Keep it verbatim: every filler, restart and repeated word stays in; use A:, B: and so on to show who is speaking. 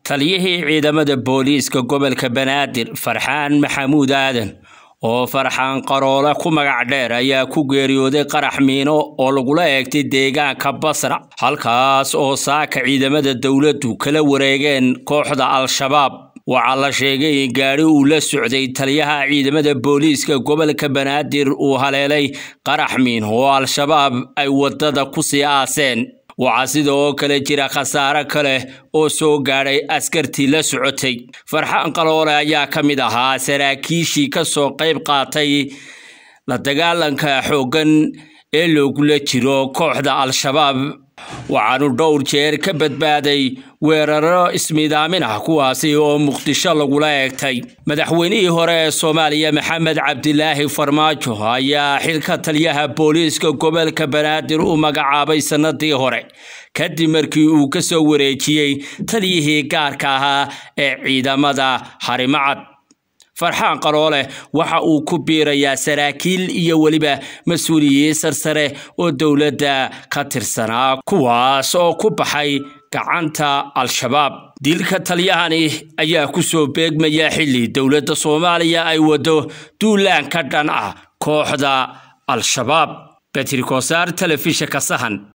A: taliyihii ciidamada booliiska gobolka Banaadir Farxaan Maxamuud Aadan oo Farxaan Qaroole ku magac dheer ayaa ku geeriyooday qarax miino oo lagula eegtay deegaanka Basra halkaas oo saaka ciidamada dawladdu kala wareegeen kooxda Al-Shabaab waxa la sheegay in gaari uu la socday taliyaha ciidamada booliiska gobolka Banaadir uu haleelay qarax miino oo Al-Shabaab ay wadada ku sii aaseen waxa sidoo kale jira khasaare kale oo soo gaaray askartii la socotay Farxaan Qaroole ayaa kamid ahaa saraakiishii ka soo qayb qaatay la dagaalanka xooggan ee loogu jiro kooxda Al-Shabaab waxaanu dhowr jeer ka badbaaday weeraro ismiidaamin ah kuwaasi oo Muqdisho lagula eegtay madaxweynihii hore ee Soomaaliya Maxamed Cabdilaahi Farmaajo ayaa xilka taliyaha booliiska gobolka Banaadir u magacaabay sanadii hore kadib markii uu ka soo wareejiyay taliyihii gaarka ahaa ee ciidamada Harimacad Farxaan Qaroole waxa uu ku biirayaa saraakiil iyo waliba mas'uuliyiin sarsare oo dawladda ka tirsanaa kuwaas oo ku baxay gacanta Al-Shabaab dilka taliyahani ayaa ku soo beegmaya xilli dawladda Soomaaliya ay wado duulaan ka dhan ah kooxda Al-Shabaab Patrick Osar telefishinka Sahan